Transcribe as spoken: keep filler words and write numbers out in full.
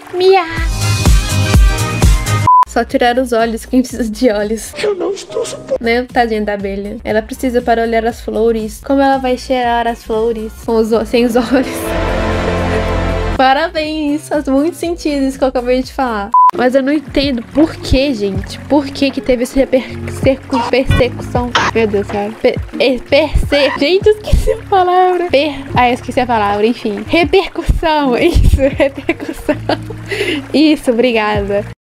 Mia! Só tirar os olhos, quem precisa de olhos? Eu não estou suportando. Né, tadinha da abelha. Ela precisa para olhar as flores. Como ela vai cheirar as flores com os, sem os olhos? Parabéns, faz muito sentido isso que eu acabei de falar. Mas eu não entendo por que, gente. Por que que teve essa persecu persecução? Meu Deus, cara. Per perse gente, eu esqueci a palavra. Per ah, eu esqueci a palavra, enfim. Repercussão, isso, repercussão. Isso, obrigada.